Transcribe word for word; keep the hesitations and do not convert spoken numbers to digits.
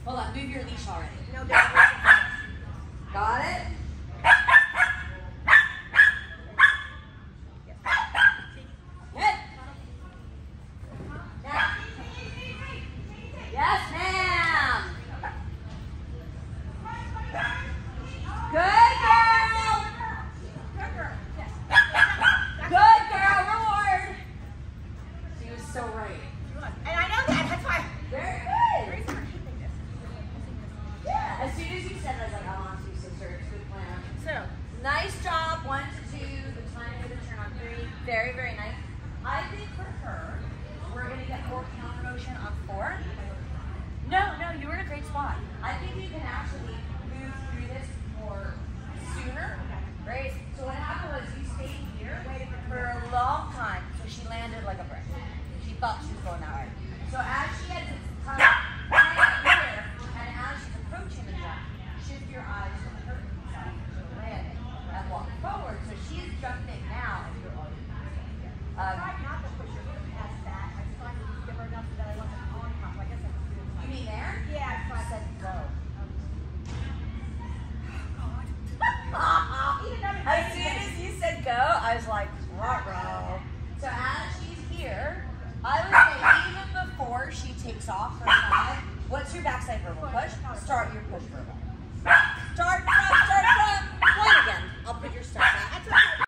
Hold on, move your leash already. No, Got it? Good. Now. Yes, ma'am. Good girl. Good girl. Reward. She was so right. And I know that. That's why. Very good. Yeah. As soon as you said that, I was like, I want to, sister. It's a good plan. So, Nice job. One to two. The time for the turn on three. Very, very nice. I think for her, we're going to get more counter motion on four. No, no, you were in a great spot. I think you can actually move through this more sooner. Right? So what happened was you stayed here for a long time. So she landed like a brick. She thought she was going that way. So as she had to come right here, and as she's approaching the jump, shift your eyes to the curtain side, so landing, and walk forward. So she's jumping now, and you're already I um, tried not to push her past that. I just tried to give her enough so that I wasn't on top. I guess I was doing You mean there? Yeah, I tried. Said go. Even though As soon as you said go, I was like, ruh-roh. So as she's here, I would say even before she takes off her side, what's your backside verbal push? Start your push verbal.